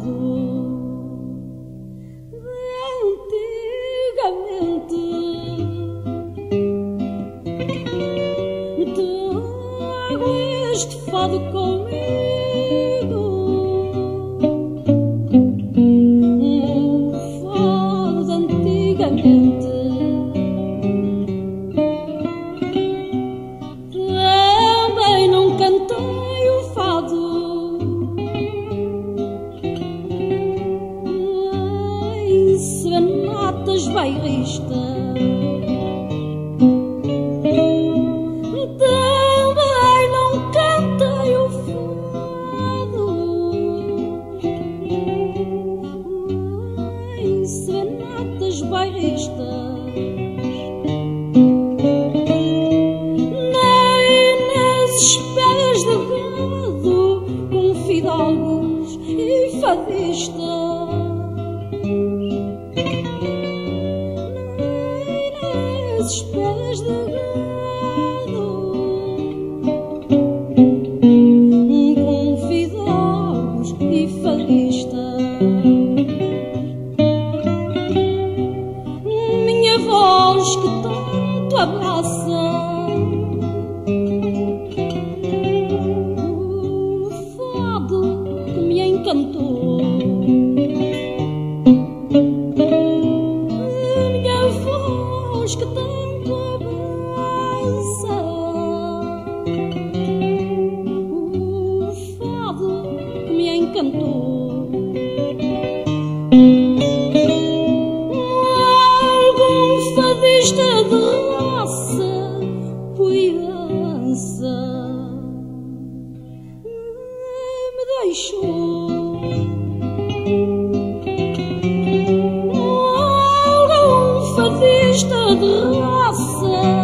antigamente. Trago este fado comigo, fado de antigamente. Também não cantei o fado em serenatas bairristas. Também não cantei o fado em serenatas bairristas. Espelhas de gado com fidalgos e fadistas. Nas espelhas de gado com fidalgos e fadistas. Minha voz que tanto abraça, cantou. Minha voz que tanto abraça, o fado que me encantou. Algum fadista de raça, puirança, me deixou. Algum fadista de raça,